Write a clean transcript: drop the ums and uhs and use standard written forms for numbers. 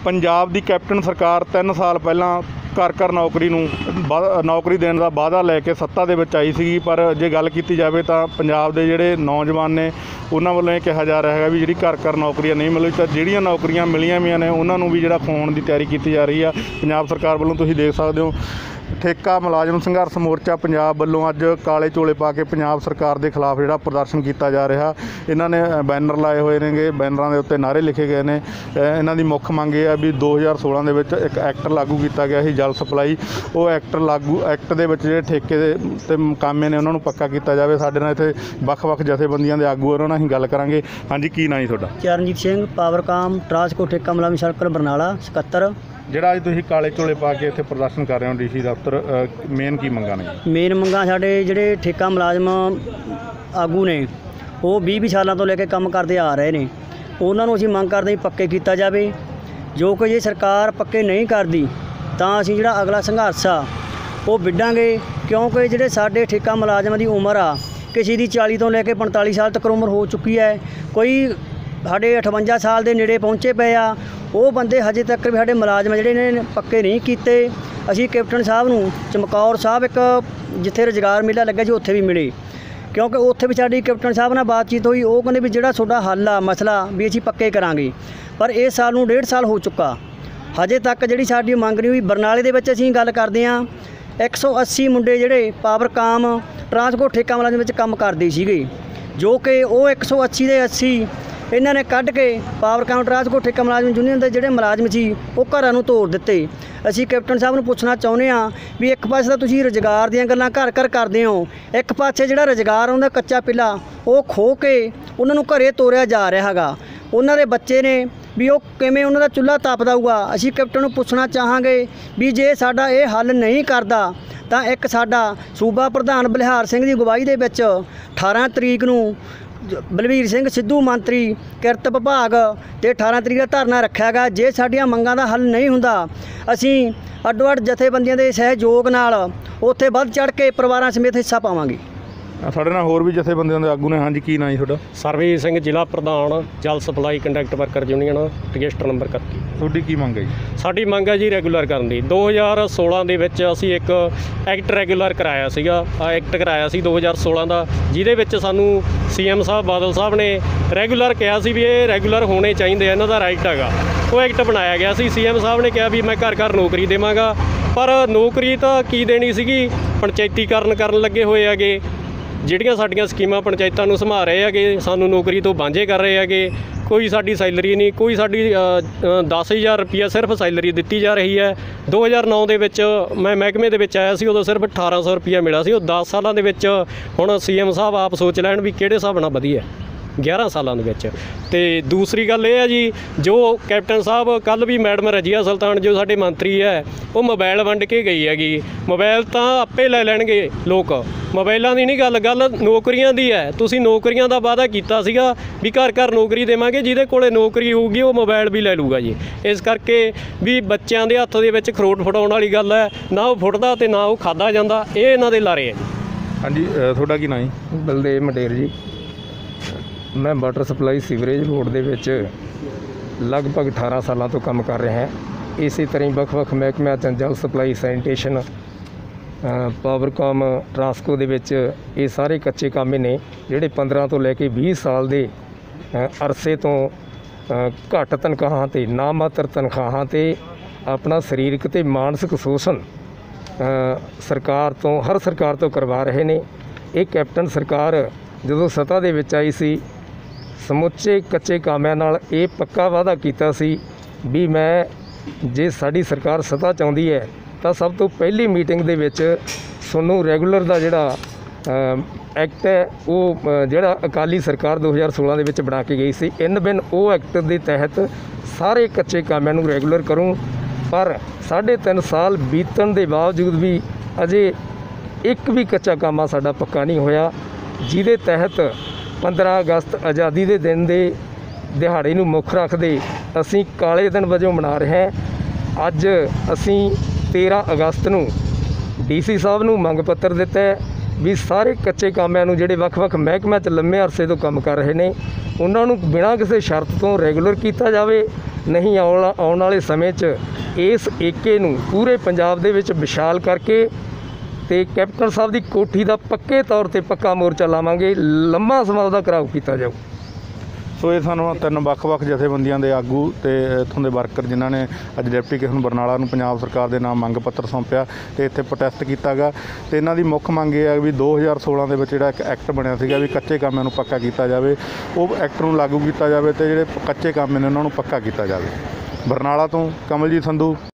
पंजाब दी captain सरकार 3 साल पहलां घर घर नौकरी देने का वादा लैके सत्ता दे विच आई सी, पर जे गल की जाए तो पंजाब के जिहड़े नौजवान ने उन्होंने वालों ये कहा जा रहा है भी जी घर घर नौकरियां नहीं मिली, तो जिहड़ियां नौकरियां मिलियां भी ने उन्होंने भी जिहड़ा खोण की तैयारी की जा रही है पंजाब सरकार वालों। तुसीं देख सकते हो ठेका मुलाजम संघर्ष मोर्चा पंजाब वालों अज काले झोले पा के पंजाब सरकार के खिलाफ जिहड़ा प्रदर्शन किया जा रहा। इन्हों ने बैनर लाए हुए ने, बैनर के उत्ते नारे लिखे गए हैं। इन्हों की मुख्य मंग ये है भी 2016 के विच एक एक्ट लागू किया गया है जल सप्लाई, वो एक्ट के विच जिहड़े ठेके ते कामे ने उन्होंने पक्का किया जाए। साडे नाल इत्थे वख-वख जथेबंदियां दे आगू उन्होंने असीं गल करांगे। हाँ जी, की नाम जी तुहाडा? चरणजीत सिंह, पावरकाम ट्रांसपोर्ट ठेका मुलाजम सर्कल बरनाला 77। ਜਿਹੜਾ ਅੱਜ ਤੁਸੀਂ ਕਾਲੇ ਝੋਲੇ ਪਾ ਕੇ ਇੱਥੇ ਪ੍ਰਦਰਸ਼ਨ ਕਰ ਰਹੇ ਹੋ ਡੀਸੀ ਦਫ਼ਤਰ, ਮੇਨ ਕੀ ਮੰਗਾਂ ਨੇ? ਮੇਨ ਮੰਗਾਂ ਸਾਡੇ ਜਿਹੜੇ ਠੇਕਾ ਮੁਲਾਜ਼ਮ ਆਗੂ ਨੇ ਉਹ 20 ਸਾਲਾਂ ਤੋਂ ਲੈ ਕੇ ਕੰਮ ਕਰਦੇ ਆ ਰਹੇ ਨੇ, ਉਹਨਾਂ ਨੂੰ ਅਸੀਂ ਮੰਗ ਕਰਦੇ ਹਾਂ ਪੱਕੇ ਕੀਤਾ ਜਾਵੇ। ਜੋ ਕਿ ਜੇ ਸਰਕਾਰ ਪੱਕੇ ਨਹੀਂ ਕਰਦੀ ਤਾਂ ਅਸੀਂ ਜਿਹੜਾ ਅਗਲਾ ਸੰਘਰਸ਼ ਆ ਉਹ ਵਿੱਢਾਂਗੇ, ਕਿਉਂਕਿ ਜਿਹੜੇ ਸਾਡੇ ਠੇਕਾ ਮੁਲਾਜ਼ਮਾਂ ਦੀ ਉਮਰ ਆ ਕਿਸੇ ਦੀ 40 ਤੋਂ ਲੈ ਕੇ 45 ਸਾਲ ਤੱਕ ਉਮਰ ਹੋ ਚੁੱਕੀ ਹੈ, ਕੋਈ ਸਾਡੇ 58 ਸਾਲ ਦੇ ਨੇੜੇ ਪਹੁੰਚੇ ਪਏ ਆ। ਉਹ ਬੰਦੇ ਹਜੇ ਤੱਕ ਵੀ ਸਾਡੇ ਮੁਲਾਜ਼ਮ ਜਿਹੜੇ ਨੇ ਪੱਕੇ ਨਹੀਂ ਕੀਤੇ। ਅਸੀਂ ਕੈਪਟਨ ਸਾਹਿਬ ਨੂੰ ਚਮਕੌਰ ਸਾਹਿਬ ਇੱਕ ਜਿੱਥੇ ਰੁਜ਼ਗਾਰ ਮੇਲਾ ਲੱਗਾ ਜੀ ਉੱਥੇ ਵੀ ਮਿਲੇ, ਕਿਉਂਕਿ ਉੱਥੇ ਵੀ ਸਾਡੀ ਕੈਪਟਨ ਸਾਹਿਬ ਨਾਲ ਬਾਤਚੀਤ ਹੋਈ। ਉਹ ਕਹਿੰਦੇ ਵੀ ਜਿਹੜਾ ਤੁਹਾਡਾ ਹੱਲ ਆ ਮਸਲਾ ਵੀ ਅਸੀਂ ਪੱਕੇ ਕਰਾਂਗੇ, ਪਰ ਇਸ ਸਾਲ ਨੂੰ 1.5 ਸਾਲ ਹੋ ਚੁੱਕਾ, ਹਜੇ ਤੱਕ ਜਿਹੜੀ ਸਾਡੀ ਮੰਗ ਨਹੀਂ ਹੋਈ। ਬਰਨਾਲੇ ਦੇ ਵਿੱਚ ਅਸੀਂ ਗੱਲ ਕਰਦੇ ਹਾਂ 180 ਮੁੰਡੇ ਜਿਹੜੇ ਪਾਵਰਕਾਮ ਟਰਾਂਸਪੋਰਟ ਠੇਕਾ ਮੁਲਾਜ਼ਮ ਵਿੱਚ ਕੰਮ ਕਰਦੇ ਸੀਗੇ, ਜੋ ਕਿ ਉਹ 180 ਦੇ 80 ਇਹਨਾਂ ਨੇ ਕੱਢ ਕੇ ਪਾਵਰਕਾਮ ਟਰਾਂਸਪੋਰਟ ਠੇਕਾ ਮੁਲਾਜ਼ਮ ਯੂਨੀਅਨ ਦੇ ਜਿਹੜੇ ਮੁਲਾਜ਼ਮ ਸੀ ਉਹ ਘਰਾਂ ਨੂੰ ਤੋੜ ਦਿੱਤੇ। ਅਸੀਂ ਕੈਪਟਨ ਸਾਹਿਬ ਨੂੰ ਪੁੱਛਣਾ ਚਾਹੁੰਦੇ ਹਾਂ ਵੀ ਇੱਕ ਪਾਸੇ ਤਾਂ ਤੁਸੀਂ ਰੁਜ਼ਗਾਰ ਦੀਆਂ ਗੱਲਾਂ ਘਰ ਘਰ ਕਰਦੇ ਹੋ, ਇੱਕ ਪਾਸੇ ਜਿਹੜਾ ਰੁਜ਼ਗਾਰ ਆਉਂਦਾ ਕੱਚਾ ਪਿੱਲਾ ਉਹ ਖੋਹ ਕੇ ਉਹਨਾਂ ਨੂੰ ਘਰੇ ਤੋਰਿਆ ਜਾ ਰਿਹਾ ਹੈਗਾ। ਉਹਨਾਂ ਦੇ ਬੱਚੇ ਨੇ ਵੀ ਉਹ ਕਿਵੇਂ ਉਹਨਾਂ ਦਾ ਚੁੱਲ੍ਹਾ ਤਪਦਾ ਹੋਊਗਾ। ਅਸੀਂ ਕੈਪਟਨ ਨੂੰ ਪੁੱਛਣਾ ਚਾਹਾਂਗੇ ਵੀ ਜੇ ਸਾਡਾ ਇਹ ਹੱਲ ਨਹੀਂ ਕਰਦਾ ਤਾਂ ਇੱਕ ਸਾਡਾ ਸੂਬਾ ਪ੍ਰਧਾਨ ਬਲਿਹਾਰ ਸਿੰਘ ਦੀ ਅਗਵਾਈ ਦੇ ਵਿੱਚ 18 ਤਰੀਕ ਨੂੰ ਬਲਵੀਰ ਸਿੰਘ ਸਿੱਧੂ ਮੰਤਰੀ ਕਿਰਤ ਵਿਭਾਗ ਤੇ 18 ਤਰੀਕ ਦਾ ਧਰਨਾ ਰੱਖਿਆ ਗਾ। ਜੇ ਸਾਡੀਆਂ ਮੰਗਾਂ ਦਾ ਹੱਲ ਨਹੀਂ ਹੁੰਦਾ ਅਸੀਂ ਅੱਡੋ ਅੱਡ ਜਥੇਬੰਦੀਆਂ ਦੇ ਸਹਿਯੋਗ ਨਾਲ ਉੱਥੇ ਵੱਧ ਚੜ੍ਹ ਕੇ ਪਰਿਵਾਰਾਂ ਸਮੇਤ ਹਿੱਸਾ ਪਾਵਾਂਗੇ। ਸਾਡੇ ਨਾਲ ਹੋਰ ਵੀ ਜਥੇਬੰਦੀਆਂ ਦੇ ਆਗੂ ਨੇ। ਹਾਂਜੀ, ਕੀ ਨਾਂ ਜੀ ਤੁਹਾਡਾ? ਸਰਬਜੀਤ ਸਿੰਘ, ਜ਼ਿਲ੍ਹਾ ਪ੍ਰਧਾਨ ਜਲ supply contract worker union, register number 31। ਤੁਹਾਡੀ ਕੀ ਮੰਗ ਹੈ ਜੀ? ਸਾਡੀ ਮੰਗ ਹੈ ਜੀ ਰੈਗੂਲਰ ਕਰਨ ਦੀ। 2016 ਦੇ ਵਿੱਚ ਅਸੀਂ ਇੱਕ ਐਕਟ ਰੈਗੂਲਰ ਕਰਾਇਆ ਸੀਗਾ, ਐਕਟ ਕਰਾਇਆ ਸੀ 2016 ਦਾ, ਜਿਹਦੇ ਵਿੱਚ ਸਾਨੂੰ CM ਸਾਹਿਬ ਬਾਦਲ ਸਾਹਿਬ ਨੇ ਰੈਗੂਲਰ ਕਿਹਾ ਸੀ ਵੀ ਇਹ ਰੈਗੂਲਰ ਹੋਣੇ ਚਾਹੀਦੇ, ਇਹਨਾਂ ਦਾ ਰਾਈਟ ਹੈਗਾ। ਉਹ ਐਕਟ ਬਣਾਇਆ ਗਿਆ ਸੀ। CM ਸਾਹਿਬ ਨੇ ਕਿਹਾ ਵੀ ਮੈਂ ਘਰ ਘਰ ਨੌਕਰੀ ਦੇਵਾਂਗਾ, ਪਰ ਨੌਕਰੀ ਤਾਂ ਕੀ ਦੇਣੀ ਸੀਗੀ, ਪੰਚਾਇਤੀਕਰਨ ਕਰਨ ਲੱਗੇ ਹੋਏ ਹੈਗੇ। ਜਿਹੜੀਆਂ ਸਾਡੀਆਂ ਸਕੀਮਾਂ ਪੰਚਾਇਤਾਂ ਨੂੰ ਸੰਭਾਲ ਰਹੇ ਹੈਗੇ ਸਾਨੂੰ ਨੌਕਰੀ ਤੋਂ ਵਾਂਝੇ ਕਰ ਰਹੇ ਹੈਗੇ। ਕੋਈ ਸਾਡੀ ਸੈਲਰੀ ਨਹੀਂ, ਕੋਈ ਸਾਡੀ 10,000 ਰੁਪਈਆ ਸਿਰਫ ਸੈਲਰੀ ਦਿੱਤੀ ਜਾ ਰਹੀ ਹੈ। 2009 ਦੇ ਵਿੱਚ ਮੈਂ ਮਹਿਕਮੇ ਦੇ ਵਿੱਚ ਆਇਆ ਸੀ, ਉਦੋਂ ਸਿਰਫ 1800 ਰੁਪਈਆ ਮਿਲਿਆ ਸੀ। ਉਹ 10 ਸਾਲਾਂ ਦੇ ਵਿੱਚ ਹੁਣ CM ਸਾਹਿਬ ਆਪ ਸੋਚ ਲੈਣ ਵੀ ਕਿਹੜੇ ਹਿਸਾਬ ਨਾਲ ਵਧੀਆ 11 ਸਾਲਾਂ ਦੇ ਵਿੱਚ। ਤੇ ਦੂਸਰੀ ਗੱਲ ਇਹ ਹੈ ਜੀ, ਜੋ ਕੈਪਟਨ ਸਾਹਿਬ ਕੱਲ੍ਹ ਵੀ ਮੈਡਮ ਰਜੀਆ ਸੁਲਤਾਨ ਜੋ ਸਾਡੇ ਮੰਤਰੀ ਹੈ ਉਹ ਮੋਬਾਈਲ ਵੰਡ ਕੇ ਗਈ ਹੈਗੀ। ਮੋਬਾਈਲ ਤਾਂ ਆਪੇ ਲੈ ਲੈਣਗੇ ਲੋਕ, ਮੋਬਾਈਲਾਂ ਦੀ ਨਹੀਂ ਗੱਲ ਨੌਕਰੀਆਂ ਦੀ ਹੈ। ਤੁਸੀਂ ਨੌਕਰੀਆਂ ਦਾ ਵਾਅਦਾ ਕੀਤਾ ਸੀਗਾ ਵੀ ਘਰ ਘਰ ਨੌਕਰੀ ਦੇਵਾਂਗੇ, ਜਿਹਦੇ ਕੋਲੇ ਨੌਕਰੀ ਹੋਊਗੀ ਉਹ ਮੋਬਾਈਲ ਵੀ ਲੈ ਲੂਗਾ ਜੀ। ਇਸ ਕਰਕੇ ਵੀ ਬੱਚਿਆਂ ਦੇ ਹੱਥ ਦੇ ਵਿੱਚ ਖਰੋਟ ਫੜਾਉਣ ਵਾਲੀ ਗੱਲ ਹੈ, ਨਾ ਉਹ ਫੁੱਟਦਾ ਤੇ ਨਾ ਉਹ ਖਾਧਾ ਜਾਂਦਾ, ਇਹ ਇਹਨਾਂ ਦੇ ਲਾਰੇ ਹੈ। ਹਾਂਜੀ, ਤੁਹਾਡਾ ਕੀ ਨਾਂ ਜੀ? ਬਲਦੇਵ ਮਟੇਰ ਜੀ। ਮੈਂ ਵਾਟਰ ਸਪਲਾਈ ਸੀਵਰੇਜ ਬੋਰਡ ਦੇ ਵਿੱਚ ਲਗਭਗ 18 ਸਾਲਾਂ ਤੋਂ ਕੰਮ ਕਰ ਰਿਹਾ ਹਾਂ। ਇਸੇ ਤਰ੍ਹਾਂ ਹੀ ਵੱਖ-ਵੱਖ ਮਹਿਕਮਿਆਂ 'ਚ ਜਲ ਸਪਲਾਈ, ਸੈਨੀਟੇਸ਼ਨ, ਪਾਵਰਕਾਮ, ਟਰਾਂਸਕੋ ਦੇ ਵਿੱਚ ਇਹ ਸਾਰੇ ਕੱਚੇ ਕੰਮ ਨੇ ਜਿਹੜੇ 15 ਤੋਂ ਲੈ ਕੇ 20 ਸਾਲ ਦੇ ਅਰਸੇ ਤੋਂ ਘੱਟ ਤਨਖਾਹਾਂ 'ਤੇ, ਨਾਮਾਤਰ ਤਨਖਾਹਾਂ 'ਤੇ ਆਪਣਾ ਸਰੀਰਕ ਅਤੇ ਮਾਨਸਿਕ ਸ਼ੋਸ਼ਣ ਹਰ ਸਰਕਾਰ ਤੋਂ ਕਰਵਾ ਰਹੇ ਨੇ। ਇਹ ਕੈਪਟਨ ਸਰਕਾਰ ਜਦੋਂ ਸੱਤਾ ਦੇ ਵਿੱਚ ਆਈ ਸੀ ਸਮੁੱਚੇ ਕੱਚੇ ਕਾਮਿਆਂ ਨਾਲ ਇਹ ਪੱਕਾ ਵਾਅਦਾ ਕੀਤਾ ਸੀ ਵੀ ਮੈਂ ਜੇ ਸਾਡੀ ਸਰਕਾਰ ਸੱਤਾ ਚਾਹੁੰਦੀ ਹੈ ਤਾਂ ਸਭ ਤੋਂ ਪਹਿਲੀ ਮੀਟਿੰਗ ਦੇ ਵਿੱਚ ਤੁਹਾਨੂੰ ਰੈਗੂਲਰ ਦਾ ਜਿਹੜਾ ਐਕਟ ਹੈ ਉਹ ਜਿਹੜਾ ਅਕਾਲੀ ਸਰਕਾਰ 2016 ਦੇ ਵਿੱਚ ਬਣਾ ਕੇ ਗਈ ਸੀ, ਇਨ ਬਿਨ ਉਹ ਐਕਟ ਦੇ ਤਹਿਤ ਸਾਰੇ ਕੱਚੇ ਕਾਮਿਆਂ ਨੂੰ ਰੈਗੂਲਰ ਕਰੂੰ। ਪਰ 3.5 ਸਾਲ ਬੀਤਣ ਦੇ ਬਾਵਜੂਦ ਵੀ ਅਜੇ ਇੱਕ ਵੀ ਕੱਚਾ ਕਾਮਾ ਸਾਡਾ ਪੱਕਾ ਨਹੀਂ ਹੋਇਆ, ਜਿਹਦੇ ਤਹਿਤ 15 ਅਗਸਤ ਆਜ਼ਾਦੀ ਦੇ ਦਿਨ ਦੇ ਦਿਹਾੜੇ ਨੂੰ ਮੁੱਖ ਰੱਖਦੇ ਅਸੀਂ ਕਾਲੇ ਦਿਨ ਵਜੋਂ ਮਨਾ ਰਹੇ ਹਾਂ। ਅੱਜ ਅਸੀਂ 13 ਅਗਸਤ ਨੂੰ DC ਸਾਹਿਬ ਨੂੰ ਮੰਗ ਪੱਤਰ ਦਿੱਤਾ ਹੈ ਵੀ ਸਾਰੇ ਕੱਚੇ ਕਾਮਿਆਂ ਨੂੰ ਜਿਹੜੇ ਵੱਖ-ਵੱਖ ਮਹਿਕਮਿਆਂ 'ਚ ਲੰਮੇ ਅਰਸੇ ਤੋਂ ਕੰਮ ਕਰ ਰਹੇ ਨੇ ਉਹਨਾਂ ਨੂੰ ਬਿਨਾਂ ਕਿਸੇ ਸ਼ਰਤ ਤੋਂ ਰੈਗੂਲਰ ਕੀਤਾ ਜਾਵੇ ਨਹੀਂ ਆਉਣ ਵਾਲੇ ਸਮੇਂ 'ਚ ਇਸ ਏਕੇ ਨੂੰ ਪੂਰੇ ਪੰਜਾਬ ਦੇ ਵਿੱਚ ਵਿਸ਼ਾਲ ਕਰਕੇ ਤੇ ਕੈਪਟਨ ਸਾਹਿਬ ਦੀ ਕੋਠੀ ਦਾ ਪੱਕੇ ਤੌਰ ਤੇ ਪੱਕਾ ਮੋਰਚਾ ਲਾਵਾਂਗੇ। ਲੰਮਾ ਸਮਾਂ ਉਹਦਾ ਘਿਰਾਓ ਕੀਤਾ ਜਾਊ। ਸੋ ਇਹ ਸਾਨੂੰ 3 ਵੱਖ-ਵੱਖ ਜਥੇਬੰਦੀਆਂ ਦੇ ਆਗੂ ਤੇ ਇੱਥੋਂ ਦੇ ਵਰਕਰ ਜਿਨ੍ਹਾਂ ਨੇ ਅੱਜ ਡਿਪਟੀ ਕਮਿਸ਼ਨਰ ਬਰਨਾਲਾ ਨੂੰ ਪੰਜਾਬ ਸਰਕਾਰ ਦੇ ਨਾਮ ਮੰਗ ਪੱਤਰ ਸੌਂਪਿਆ ਤੇ ਇੱਥੇ ਪ੍ਰੋਟੈਸਟ ਕੀਤਾ ਗਾ। ਤੇ ਇਹਨਾਂ ਦੀ ਮੁੱਖ ਮੰਗ ਇਹ ਹੈ ਵੀ 2016 ਦੇ ਵਿੱਚ ਜਿਹੜਾ ਇੱਕ ਐਕਟ ਬਣਿਆ ਸੀਗਾ ਵੀ ਕੱਚੇ ਕਾਮਿਆਂ ਨੂੰ ਪੱਕਾ ਕੀਤਾ ਜਾਵੇ, ਉਹ ਐਕਟ ਨੂੰ ਲਾਗੂ ਕੀਤਾ ਜਾਵੇ ਤੇ ਜਿਹੜੇ ਕੱਚੇ ਕਾਮੇ ਨੇ ਉਹਨਾਂ ਨੂੰ ਪੱਕਾ ਕੀਤਾ ਜਾਵੇ। ਬਰਨਾਲਾ ਤੋਂ ਕਮਲਜੀਤ ਸੰਧੂ।